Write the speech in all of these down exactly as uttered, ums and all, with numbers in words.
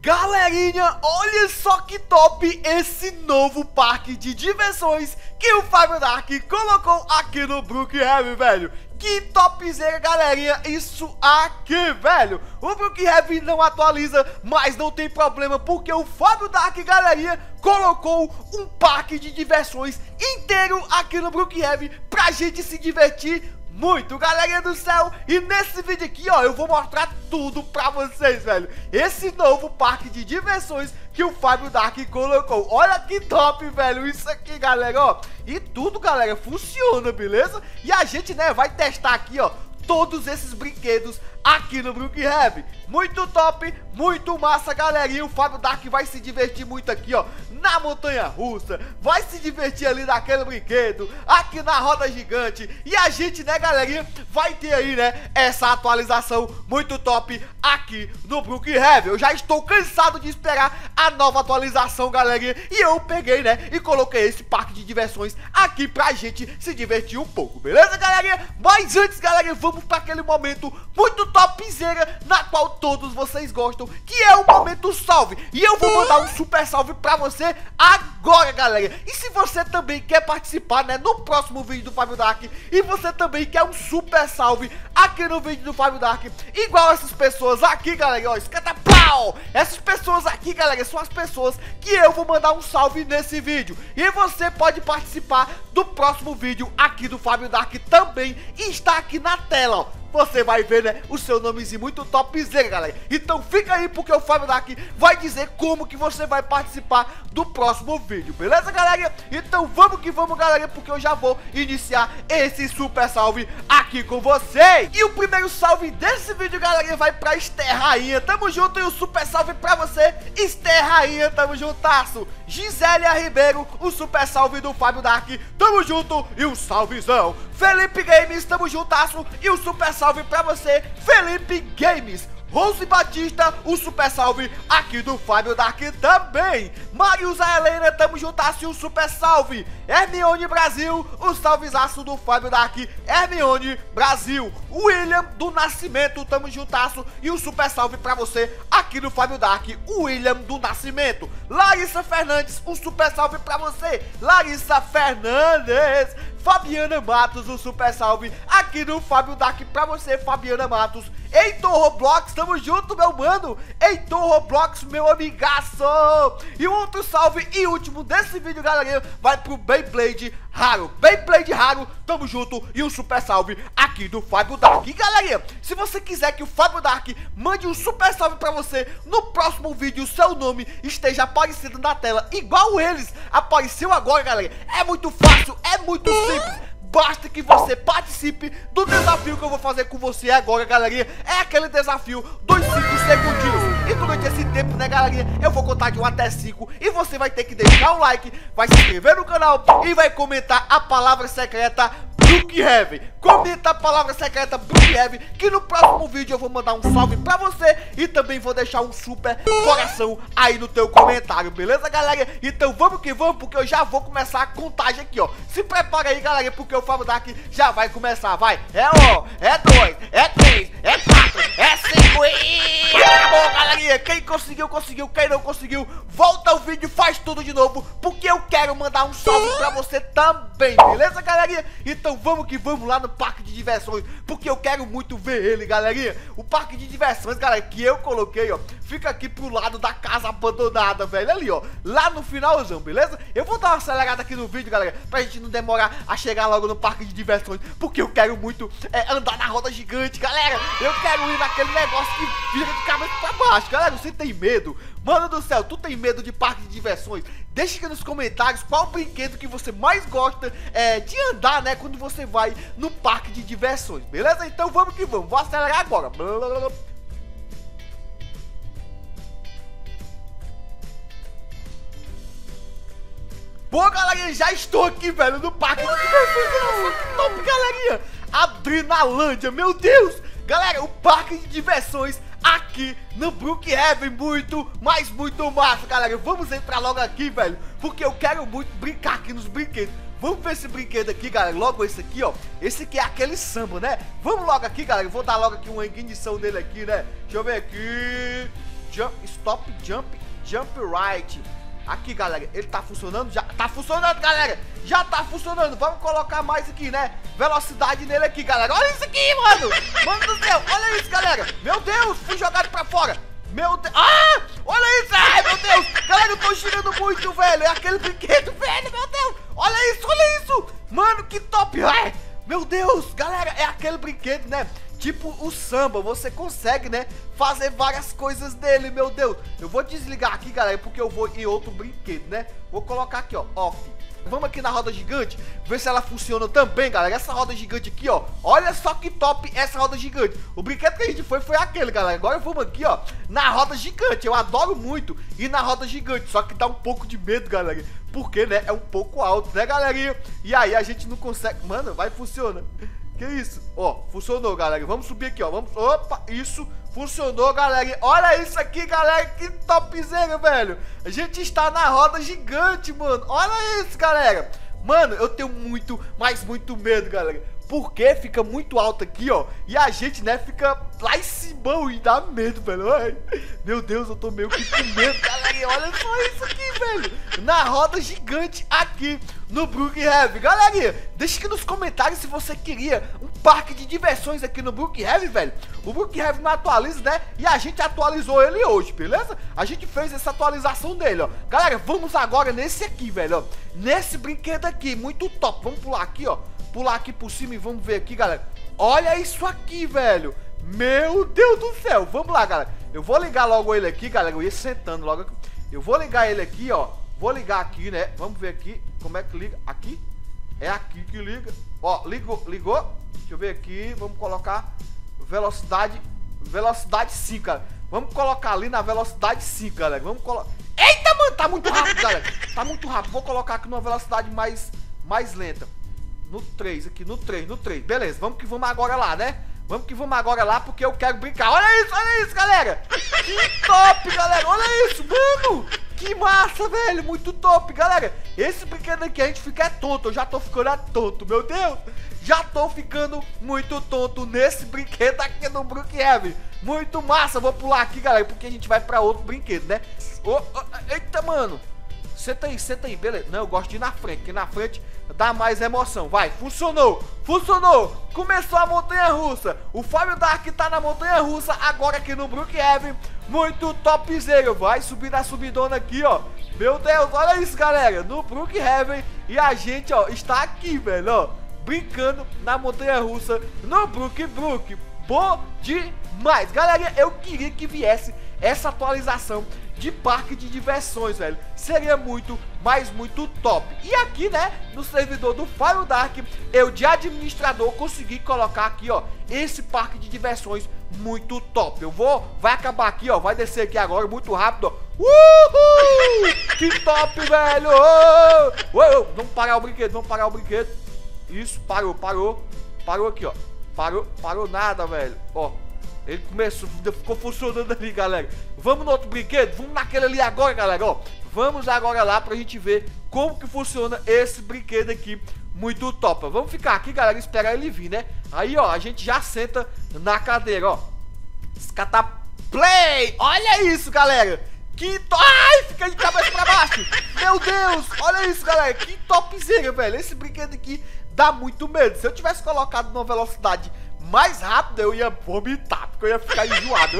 Galerinha, olha só que top esse novo parque de diversões que o Five Dark colocou aqui no Brookhaven, velho. Que topzera, galerinha, isso aqui, velho. O Brookhaven não atualiza, mas não tem problema, porque o Five Dark, galerinha, colocou um parque de diversões inteiro aqui no Brookhaven pra gente se divertir muito, galerinha do céu. E nesse vídeo aqui, ó, eu vou mostrar tudo pra vocês, velho. Esse novo parque de diversões que o Five Dark colocou. Olha que top, velho, isso aqui, galera, ó. E tudo, galera, funciona, beleza? E a gente, né, vai testar aqui, ó, todos esses brinquedos aqui no Brookhaven. Muito top, muito massa, galerinha. O Five Dark vai se divertir muito aqui, ó, na montanha russa. Vai se divertir ali naquele brinquedo, aqui na roda gigante. E a gente, né, galerinha, vai ter aí, né, essa atualização muito top aqui no Brookhaven. Eu já estou cansado de esperar a nova atualização, galerinha. E eu peguei, né, e coloquei esse parque de diversões aqui pra gente se divertir um pouco, beleza, galerinha? Mas antes, galerinha, vamos para aquele momento muito topzera, na qual todos vocês gostam, que é o momento salve. E eu vou mandar um super salve pra você agora, galera. E se você também quer participar, né, no próximo vídeo do Five Dark, e você também quer um super salve aqui no vídeo do Five Dark, igual essas pessoas aqui, galera, ó, escata pau. Essas pessoas aqui, galera, são as pessoas que eu vou mandar um salve nesse vídeo. E você pode participar do próximo vídeo aqui do Five Dark também, e está aqui na tela, ó. Você vai ver, né, o seu nomezinho muito topzera, galera. Então fica aí, porque o Five Dark vai dizer como que você vai participar do próximo vídeo, beleza, galera? Então vamos que vamos, galera, porque eu já vou iniciar esse super salve aqui com vocês. E o primeiro salve desse vídeo, galera, vai pra Esther Rainha. Tamo junto. E o super salve pra você, Esther Rainha. Tamo juntasso. Gisélia Ribeiro, o super salve do Five Dark. Tamo junto. E um salvezão. Felipe Games, tamo juntasso. E o super salve pra você, Felipe Games. Rose Batista, o super salve aqui do Five Dark também. Mariusa Helena, tamo juntasso, e um super salve. Hermione Brasil, o salvezaço do Five Dark, Hermione Brasil. William do Nascimento, tamo juntasso, e um super salve pra você aqui no Five Dark, William do Nascimento. Larissa Fernandes, um super salve pra você, Larissa Fernandes. Fabiana Matos, um super salve aqui no Five Dark pra você, Fabiana Matos. Heitor Roblox, tamo junto, meu mano. Heitor Roblox, meu amigaço. E um outro salve e último desse vídeo, galerinha, vai pro Beyblade Raro. Beyblade Raro, tamo junto. E um super salve aqui do Five Dark. E galerinha, se você quiser que o Five Dark mande um super salve pra você no próximo vídeo, o seu nome esteja aparecendo na tela igual eles apareceu agora, galera, é muito fácil, é muito simples. Basta que você participe do desafio que eu vou fazer com você agora, galerinha. É aquele desafio dos cinco segundinhos. E durante esse tempo, né, galerinha, eu vou contar de um até cinco. E você vai ter que deixar o like, vai se inscrever no canal e vai comentar a palavra secreta Brookhaven. Comenta a palavra secreta Brookhaven, que no próximo vídeo eu vou mandar um salve pra você. E também vou deixar um super coração aí no teu comentário, beleza, galera? Então vamos que vamos, porque eu já vou começar a contagem aqui, ó. Se prepara aí, galera, porque o Five Dark já vai começar, vai. É um, é dois, é três, é quatro, é cinco e... acabou, galerinha. Quem conseguiu, conseguiu. Quem não conseguiu, volta o vídeo, faz tudo de novo, porque eu quero mandar um salve pra você também, beleza, galerinha? Então vamos que vamos lá no parque de diversões, porque eu quero muito ver ele, galerinha. O parque de diversões, galera, que eu coloquei, ó, fica aqui pro lado da casa abandonada, velho, ali, ó, lá no finalzão, beleza? Eu vou dar uma acelerada aqui no vídeo, galera, pra gente não demorar a chegar logo no parque de diversões, porque eu quero muito é, andar na roda gigante, galera. Eu quero ir naquele negócio que vira de cabeça pra baixo, galera. Você tem medo? Mano do céu, tu tem medo de parque de diversões? Deixa aqui nos comentários qual brinquedo que você mais gosta é, de andar, né, quando você vai no parque de diversões, beleza? Então vamos que vamos, vou acelerar agora. Boa, galerinha, já estou aqui, velho, no parque de diversões. Que top, galerinha. Adrenalândia, meu Deus. Galera, o parque de diversões aqui no Brookhaven, muito, mas muito massa, galera. Vamos entrar logo aqui, velho, porque eu quero muito brincar aqui nos brinquedos. Vamos ver esse brinquedo aqui, galera. Logo esse aqui, ó. Esse aqui é aquele samba, né? Vamos logo aqui, galera. Vou dar logo aqui uma ignição nele aqui, né? Deixa eu ver aqui. jump, stop, jump, jump right. Aqui, galera, ele tá funcionando? Já tá funcionando, galera. Já tá funcionando. Vamos colocar mais aqui, né? Velocidade nele aqui, galera. Olha isso aqui, mano. Mano do céu, olha isso, galera. Meu Deus, fui jogado pra fora. Meu Deus. Ah, olha isso. Ai, meu Deus. Galera, eu tô girando muito, velho. É aquele brinquedo, velho, meu Deus. Olha isso, olha isso. Mano, que top. Ai, meu Deus, galera, é aquele brinquedo, né? Tipo o samba, você consegue, né, fazer várias coisas dele, meu Deus. Eu vou desligar aqui, galera, porque eu vou em outro brinquedo, né? Vou colocar aqui, ó, off. Vamos aqui na roda gigante, ver se ela funciona também, galera. Essa roda gigante aqui, ó, olha só que top essa roda gigante. O brinquedo que a gente foi, foi aquele, galera. Agora vamos aqui, ó, na roda gigante. Eu adoro muito ir na roda gigante, só que dá um pouco de medo, galera, porque, né, é um pouco alto, né, galerinha? E aí a gente não consegue... Mano, vai, funciona. Que isso? Ó, funcionou, galera. Vamos subir aqui, ó. Vamos... Opa, isso. Funcionou, galera. Olha isso aqui, galera. Que topzera, velho. A gente está na roda gigante, mano. Olha isso, galera. Mano, eu tenho muito, mas muito medo, galera. Porque fica muito alto aqui, ó. E a gente, né, fica lá em cima e dá medo, velho. Ai, meu Deus, eu tô meio que com medo, galera. Olha só isso aqui, velho. Na roda gigante aqui no Brookhaven. Galerinha, deixa aqui nos comentários se você queria um parque de diversões aqui no Brookhaven, velho. O Brookhaven não atualiza, né? E a gente atualizou ele hoje, beleza? A gente fez essa atualização dele, ó. Galera, vamos agora nesse aqui, velho, ó. Nesse brinquedo aqui, muito top. Vamos pular aqui, ó. Pular aqui por cima e vamos ver aqui, galera. Olha isso aqui, velho. Meu Deus do céu. Vamos lá, galera. Eu vou ligar logo ele aqui, galera. Eu ia sentando logo aqui. Eu vou ligar ele aqui, ó. Vou ligar aqui, né? Vamos ver aqui como é que liga. Aqui? É aqui que liga. Ó, ligou, ligou. Deixa eu ver aqui. Vamos colocar velocidade. Velocidade cinco, cara. Vamos colocar ali na velocidade cinco, galera. Vamos colocar. Eita, mano, tá muito rápido, galera. Tá muito rápido. Vou colocar aqui numa velocidade mais, mais lenta. No três aqui, no três, no três. Beleza, vamos que vamos agora lá, né? Vamos que vamos agora lá, porque eu quero brincar. Olha isso, olha isso, galera. Que top, galera. Olha isso, mano. Que massa, velho. Muito top, galera. Esse brinquedo aqui a gente fica tonto. Eu já tô ficando tonto, meu Deus. Já tô ficando muito tonto nesse brinquedo aqui no Brookhaven. Muito massa. Vou pular aqui, galera, porque a gente vai pra outro brinquedo, né? Oh, oh, eita, mano. Senta aí, senta aí, beleza. Não, eu gosto de ir na frente, porque na frente dá mais emoção. Vai, funcionou, funcionou. Começou a montanha-russa. O Fábio Dark tá na montanha-russa agora aqui no Brookhaven. Muito topzera. Vai subir na subidona aqui, ó. Meu Deus, olha isso, galera. No Brookhaven. E a gente, ó, está aqui, velho, ó, brincando na montanha-russa no Brook Brook. Bom demais. Galera, eu queria que viesse essa atualização de parque de diversões, velho. Seria muito, mas muito top. E aqui, né, no servidor do Fire Dark, eu de administrador consegui colocar aqui, ó, esse parque de diversões muito top. Eu vou, vai acabar aqui, ó, vai descer aqui agora muito rápido, ó. Uhul! Que top, velho! Oh! Oh, oh. Vamos parar o brinquedo, vamos parar o brinquedo. Isso, parou, parou. Parou aqui, ó. Parou, parou nada, velho. Ó, ele começou, ficou funcionando ali, galera. Vamos no outro brinquedo? Vamos naquele ali agora, galera, ó. Vamos agora lá pra gente ver como que funciona esse brinquedo aqui. Muito top. Vamos ficar aqui, galera, esperar ele vir, né? Aí, ó, a gente já senta na cadeira, ó. Escatar play! Olha isso, galera! Que top! Ai, fica de cabeça pra baixo! Meu Deus! Olha isso, galera! Que topzera, velho! Esse brinquedo aqui dá muito medo. Se eu tivesse colocado numa velocidade mais rápida, eu ia vomitar, porque eu ia ficar enjoado.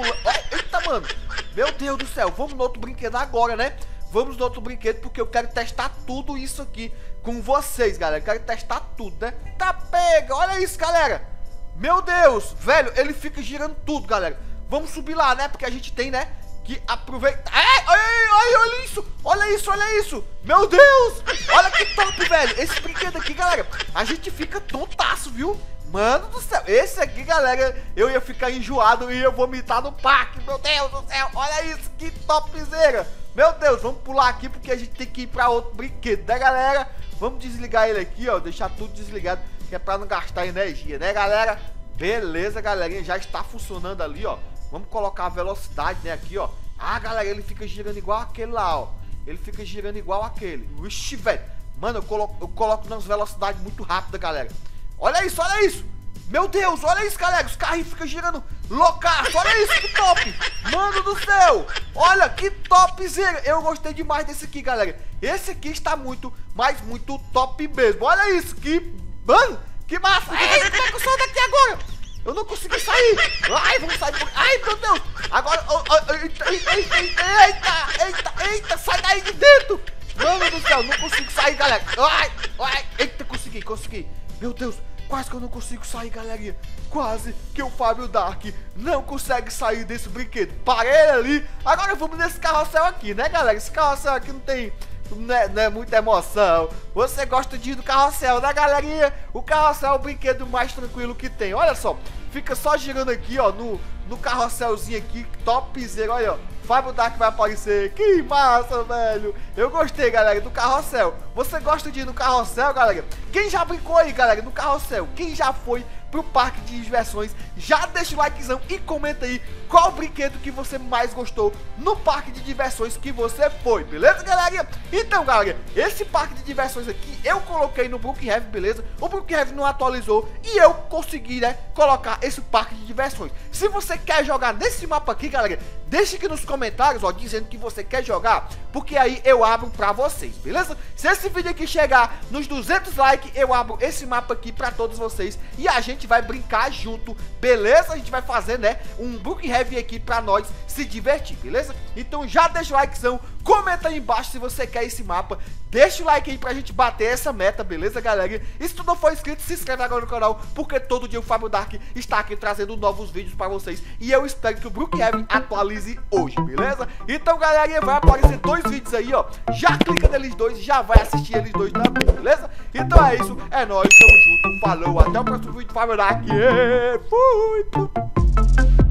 Eita, mano! Meu Deus do céu! Vamos no outro brinquedo agora, né? Vamos no outro brinquedo, porque eu quero testar tudo isso aqui com vocês, galera. Eu quero testar tudo, né? Tá pega! Olha isso, galera! Meu Deus! Velho, ele fica girando tudo, galera. Vamos subir lá, né? Porque a gente tem, né, que aproveitar. É, olha, olha isso, olha isso, olha isso. Meu Deus, olha que top, velho. Esse brinquedo aqui, galera, a gente fica tontaço, viu? Mano do céu, esse aqui, galera, eu ia ficar enjoado e ia vomitar no parque. Meu Deus do céu, olha isso, que topzera. Meu Deus, vamos pular aqui porque a gente tem que ir pra outro brinquedo, né, galera? Vamos desligar ele aqui, ó, deixar tudo desligado, que é pra não gastar energia, né, galera? Beleza, galerinha, já está funcionando ali, ó. Vamos colocar a velocidade, né, aqui, ó. Ah, galera, ele fica girando igual aquele lá, ó. Ele fica girando igual aquele. Ixi, velho. Mano, eu coloco, eu coloco nas velocidades muito rápidas, galera. Olha isso, olha isso. Meu Deus, olha isso, galera. Os carrinhos ficam girando loucaço, olha isso, que top. Mano do céu, olha que topzera. Eu gostei demais desse aqui, galera. Esse aqui está muito, mas muito top mesmo. Olha isso, que... Mano, que massa. Ei, como é que eu saio daqui agora? Eu não consegui sair. Ai, vamos sair por... Ai, meu Deus. Agora, oh, oh, eita, eita, eita, eita, eita, eita, sai daí de dentro. Mano do céu, não consigo sair, galera. Ai, ai, eita, consegui, consegui. Meu Deus, quase que eu não consigo sair, galerinha. Quase que o Fábio Dark não consegue sair desse brinquedo. Parei ali. Agora vamos nesse carrossel aqui, né, galera? Esse carrossel aqui não tem... Não é, não é muita emoção. Você gosta de ir do carrossel, né, galerinha? O carrossel é o brinquedo mais tranquilo que tem. Olha só, fica só girando aqui, ó, no, no carrosselzinho aqui, topzera, olha, ó. Fábio Dark vai aparecer. Que massa, velho. Eu gostei, galera, do carrossel. Você gosta de ir no carrossel, galera? Quem já brincou aí, galera, no carrossel? Quem já foi pro parque de diversões? Já deixa o likezão e comenta aí qual brinquedo que você mais gostou no parque de diversões que você foi, beleza, galerinha? Então, galera, esse parque de diversões aqui eu coloquei no Brookhaven, beleza? O Brookhaven não atualizou e eu consegui, né, colocar esse parque de diversões. Se você quer jogar nesse mapa aqui, galera, deixa aqui nos comentários, ó, dizendo que você quer jogar, porque aí eu abro pra vocês, beleza? Se esse vídeo aqui chegar nos duzentos likes, eu abro esse mapa aqui pra todos vocês e a gente vai brincar junto, beleza? A gente vai fazer, né, um Brookhaven aqui pra nós se divertir, beleza? Então já deixa o likezão, comenta aí embaixo se você quer esse mapa, deixa o like aí pra gente bater essa meta, beleza, galera? E se tu não for inscrito, se inscreve agora no canal, porque todo dia o Fábio Dark está aqui trazendo novos vídeos pra vocês e eu espero que o Brookhaven atualize hoje, beleza? Então, galerinha, vai aparecer dois vídeos aí, ó, já clica neles dois e já vai assistir eles dois também, beleza? Então é isso, é nóis, tamo junto, falou, até o próximo vídeo, Fábio Dark, fui!